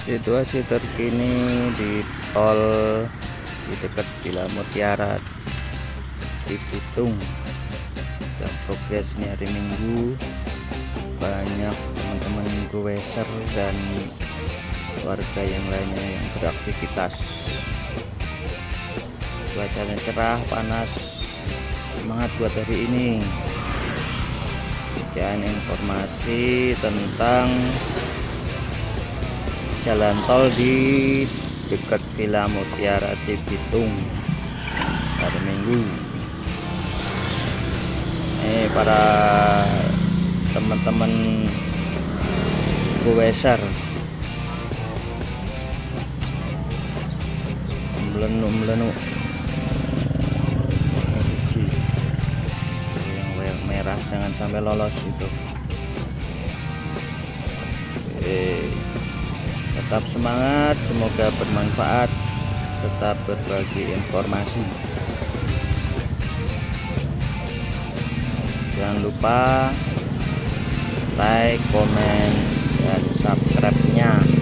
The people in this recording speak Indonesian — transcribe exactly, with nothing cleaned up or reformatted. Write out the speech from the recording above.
Situasi terkini di tol di dekat Villa Mutiara Cibitung. Dan progresnya hari Minggu, banyak teman-teman goeser dan warga yang lainnya yang beraktivitas. Cuacanya cerah, panas, semangat buat hari ini. Dan informasi tentang jalan tol di dekat Villa Mutiara Cibitung hari Minggu. Ini para teman-teman goeser melenu-melenu yang merah jangan sampai lolos itu. Oke. Tetap semangat, semoga bermanfaat, tetap berbagi informasi. Jangan lupa like, komen, dan subscribe-nya.